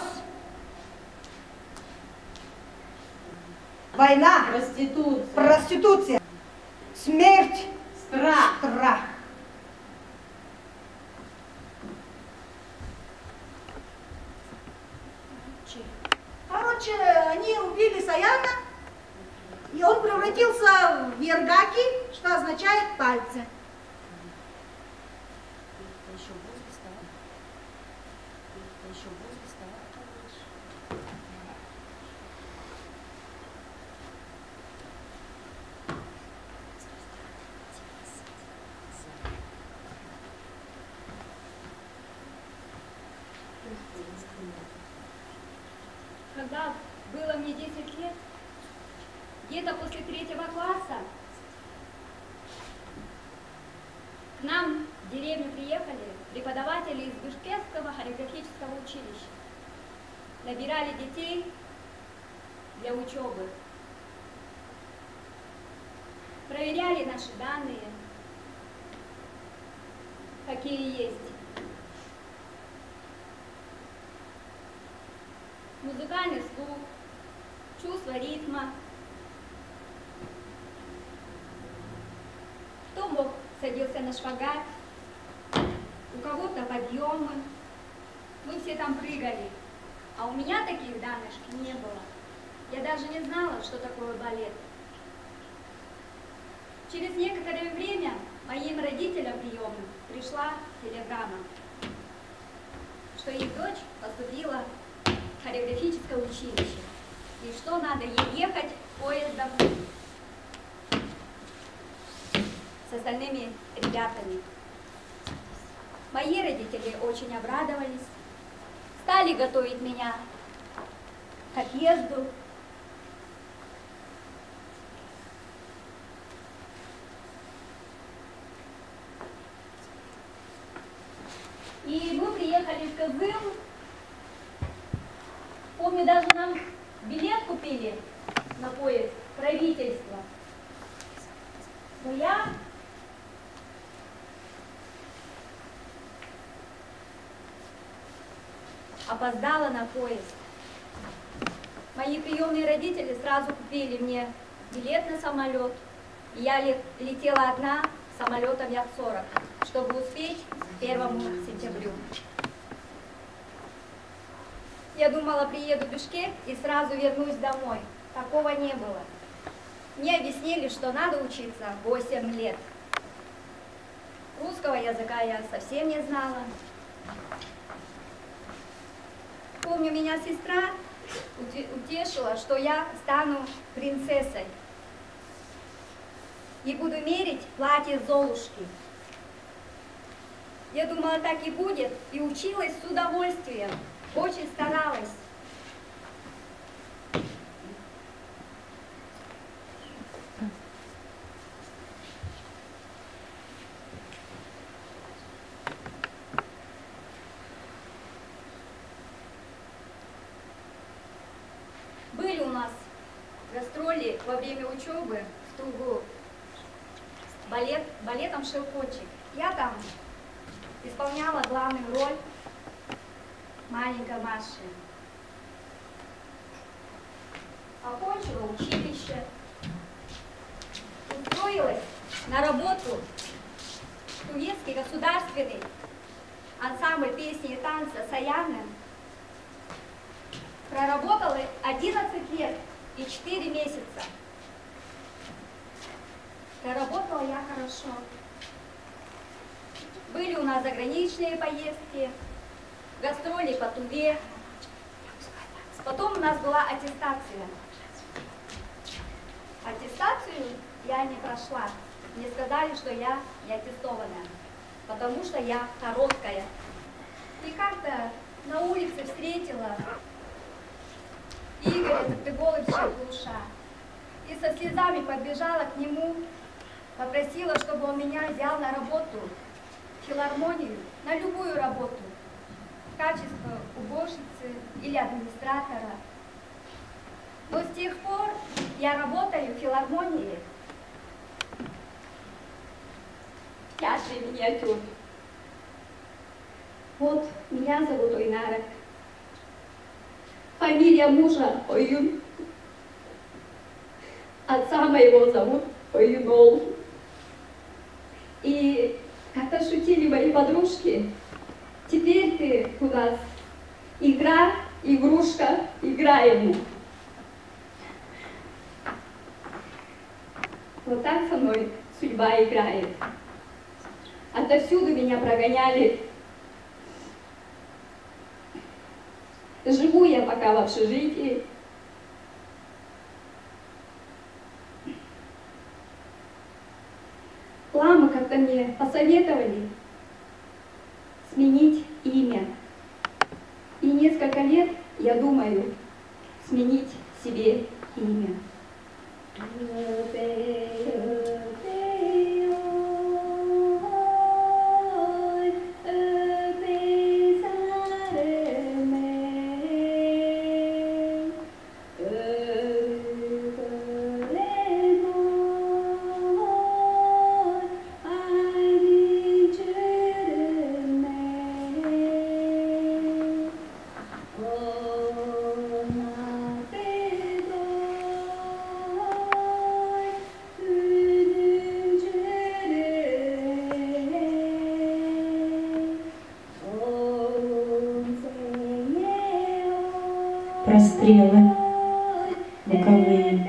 война, Проституция. проституция, смерть, Страх. страх. Короче, они убили Саяна, и он превратился в Ергаки, что означает пальцы. Когда было мне десять лет, где-то после третьего класса, к нам в деревню приехали преподаватели из Бишкекского хореографического училища. Набирали детей для учебы. Проверяли наши данные, какие есть. Музыкальный слух, чувство ритма. Кто мог садился на шпагат, у кого-то подъемы. Мы все там прыгали, а у меня таких данных не было. Я даже не знала, что такое балет. Через некоторое время моим родителям приемным пришла телеграмма, что их дочь поступила в хореографическое училище. и что надо ей ехать поездом с остальными ребятами. Мои родители очень обрадовались, стали готовить меня к отъезду. И мы приехали в Кызыл. Помню, даже нам билет купили на поезд, правительство. Но я опоздала на поезд. Мои приемные родители сразу купили мне билет на самолет. И я летела одна самолетом Як сорок, чтобы успеть к первому сентябрю. Я думала, приеду в Бишкек и сразу вернусь домой. Такого не было. Мне объяснили, что надо учиться восемь лет. Русского языка я совсем не знала. Помню, меня сестра утешила, что я стану принцессой и буду мерить платье Золушки. Я думала, так и будет, и училась с удовольствием, очень старалась. Были у нас гастроли во время учебы в Тугу, балет, балетом «Шелкончик». Я там исполняла главную роль маленькой Маши. Окончила училище, устроилась на работу в Тувецкий государственный ансамбль песни и танца «Саянным». Проработала одиннадцать лет и четыре месяца. Проработала я хорошо. Были у нас заграничные поездки, гастроли по Туве. Потом у нас была аттестация. Аттестацию я не прошла. Мне сказали, что я не аттестованная, потому что я короткая. И как-то на улице встретила Игоря Токтыголовича Глуша. И со слезами подбежала к нему, попросила, чтобы он меня взял на работу в филармонию, на любую работу, в качестве уборщицы или администратора. Но с тех пор я работаю в филармонии в театре миниатюр. Вот, меня зовут Ойнара. Фамилия мужа Оюн. Отца моего зовут Оюнол. И как-то шутили мои подружки: теперь ты у нас игра, игрушка, играем. Вот так со мной судьба играет. Отовсюду меня прогоняли. Живу я пока в общежитии. Ламы как-то мне посоветовали сменить имя. И несколько лет я думаю сменить себе имя. Прострелы боковые.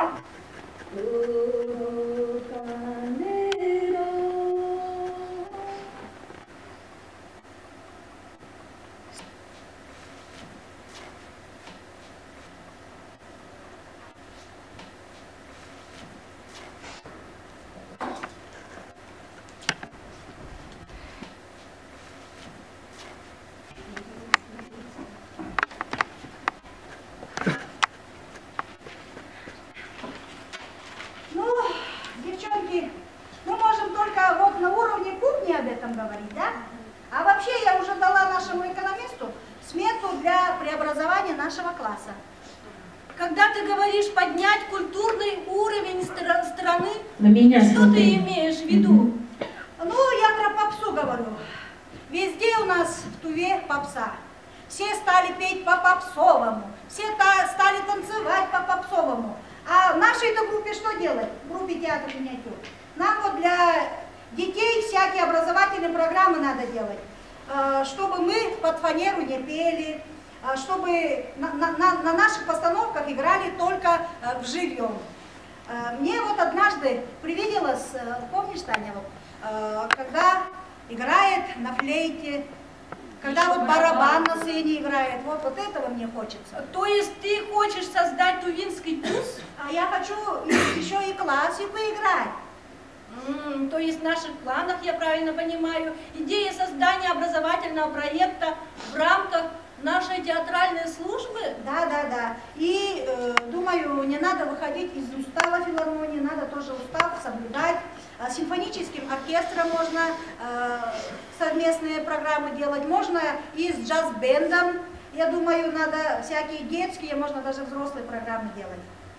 Когда ты говоришь поднять культурный уровень страны, на меня что смотри. ты имеешь в виду? Угу. Ну, я про попсу говорю. Везде у нас в Туве попса. Все стали петь по-попсовому, все та стали танцевать по-попсовому. А в нашей-то группе что делать? В группе театра миниатюр. Нам вот для детей всякие образовательные программы надо делать, чтобы мы под фанеру не пели, чтобы на, на, на наших постановках играли только вживьем. Мне вот однажды привиделось, помнишь, Таня, вот, когда играет на флейте, когда вот барабан на сцене играет, вот, вот этого мне хочется. То есть ты хочешь создать тувинский туз? А я хочу еще и классику играть. Mm, то есть в наших планах, я правильно понимаю, идея создания образовательного проекта в рамках нашей театральной службы? Да, да, да. И э, думаю, не надо выходить из устава филармонии, надо тоже устав соблюдать. С симфоническим оркестром можно э, совместные программы делать, можно и с джаз-бендом. Я думаю, надо всякие детские, можно даже взрослые программы делать.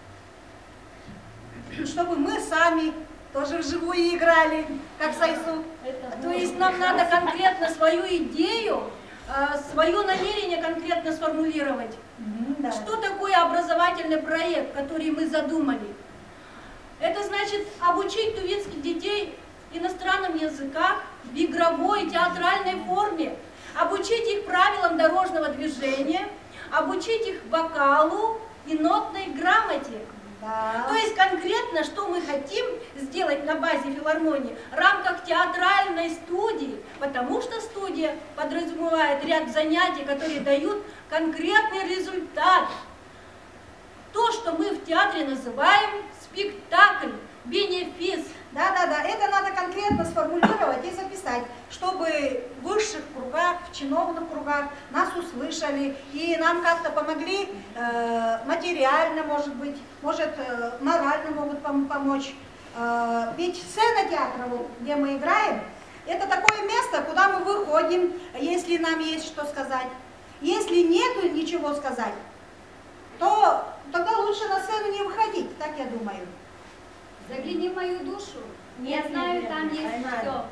Чтобы мы сами тоже вживую играли, как Сайсу. То есть нам надо конкретно свою идею, свое намерение конкретно сформулировать. Mm-hmm, да. Что такое образовательный проект, который мы задумали? Это значит обучить тувинских детей иностранным языкам в игровой театральной форме, обучить их правилам дорожного движения, обучить их вокалу и нотной грамоте. Да. То есть конкретно, что мы хотим сделать на базе филармонии в рамках театральной студии, потому что студия подразумевает ряд занятий, которые дают конкретный результат. То, что мы в театре называем спектакль, бенефис. Да-да-да, это надо конкретно сформулировать и записать, чтобы в высших кругах, в чиновных кругах нас услышали и нам как-то помогли э, материально, может быть, может, э, морально могут пом помочь. Э, ведь сцена театра, где мы играем, это такое место, куда мы выходим, если нам есть что сказать. Если нету ничего сказать, то тогда лучше на сцену не выходить, так я думаю. Загляни в мою душу. Я знаю, там есть все.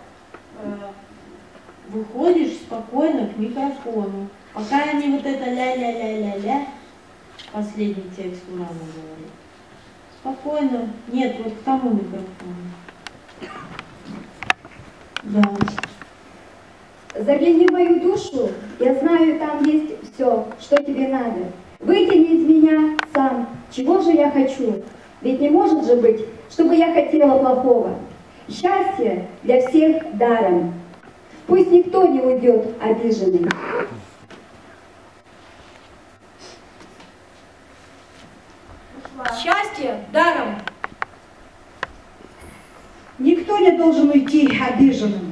Выходишь спокойно к микрофону. Пока не вот это ля-ля-ля-ля-ля, последний текст у мамы говорит. Спокойно. Нет, вот к тому микрофону. Да. Загляни в мою душу, я знаю, там есть все, что тебе надо. Вытяни из меня сам, чего же я хочу. Ведь не может же быть, чтобы я хотела плохого. Счастье для всех даром. Пусть никто не уйдет обиженный. Счастье даром. Никто не должен уйти обиженным.